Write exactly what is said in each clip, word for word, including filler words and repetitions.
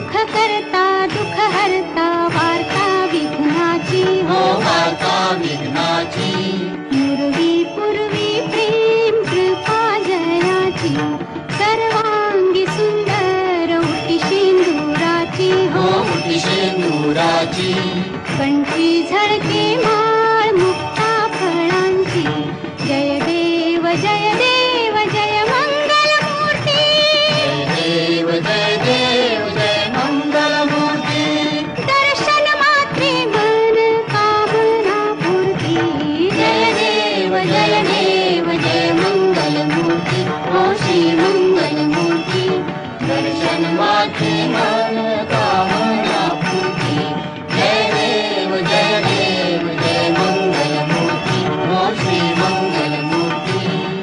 सुख करता दुःख हरता वार्ता विघ्नाची हो वार्ता विघ्नाची पूर्वी पूर्वी प्रेम कृपा जयाची सर्वांगी सुंदर उटी शेंदुराची हो उटी शेंदुराची कंठी झळके माळ मुक्ता फळांची जय देव जय देव जय मंगल मूर्ती जय देव जय देव जय मंगल मूर्ती दर्शन मात्रे मन कामना पूर्ती जय देव जय देव जय मंगल मूर्ती हो श्री मंगल मूर्ती दर्शन मात्रे मन कामना पूर्ती जय देव जय देव जय मंगल मूर्ती हो श्री मंगल मूर्ती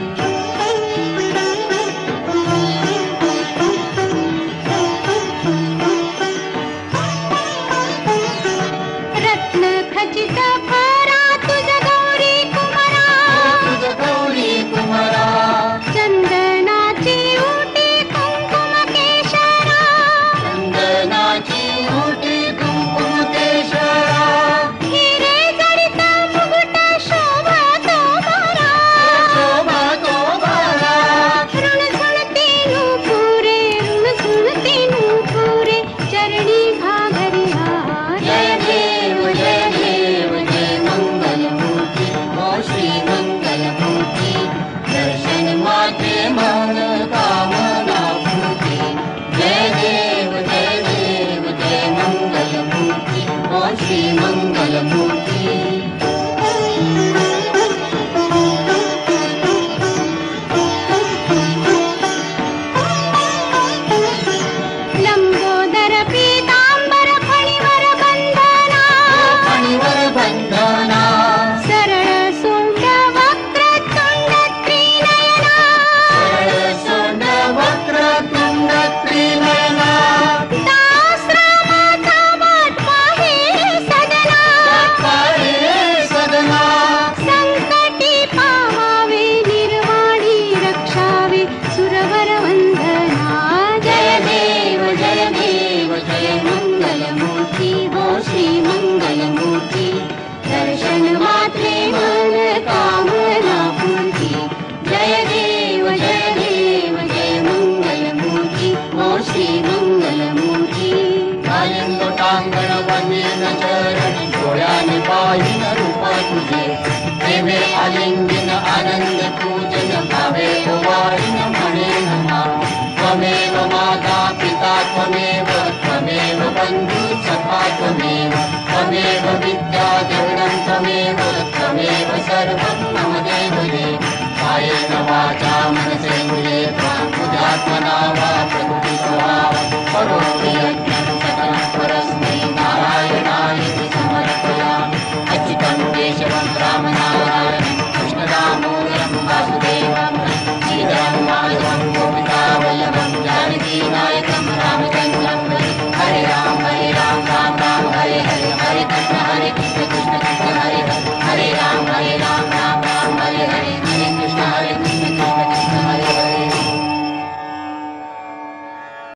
रत्न खचित फरा तुझ गौरी कुमारा तुझ गौरी कुमारा चंदनाची उटी कुंकुम केशरा चंदनाची उटी कुंकुम केशरा हिरे जडित मुकुट शोभतो बरा शोभा तो बारा ऋण सुणती नूपुरे ऋण सुणती नूपुरे चरणी घागरी हार जय देव जय देव जय मंगल मूर्ती हो श्री मंगल मूर्ती दर्शन माते मन कामना पूर्ती जय देव जय देव जय मंगल मूर्ती हो श्री मंगल मूर्ती लंबोदर पीतांबर फणीवर बंधना फणीवर बंधना सरळ सोंड वक्र तुंड त्रिनयना सरळ सोंड वक्र तुंड त्रिनयना दास रामाचा वाट पाहे सदना पाहे सदना संकटी पावावे निर्वाणी रक्षावे सुरवर वंदना जय देव जय देव जय मंगल मूर्ती हो श्री मंगल मूर्ती दर्शन मात्रे मन कामना पूर्ती जय देव जय देव जय मंगल मूर्ती हो श्री मंगल मूर्ती कालिंद टांगण वंदन चरण डोळ्याने पाहिन रूप तुझे प्रेमे आलिंगन आनंद पूजन भावे ओवाळीन म्हणेन नाम त्वमेव माता पिता त्वमेव त्वमेव बंधु सखा त्वमेव त्वमेव विद्या जगनं त्वमेव त्वमेव सर्वं मम देव देव कायेन वाचा मनसेन्द्रिये त्वां पूजात्मना वा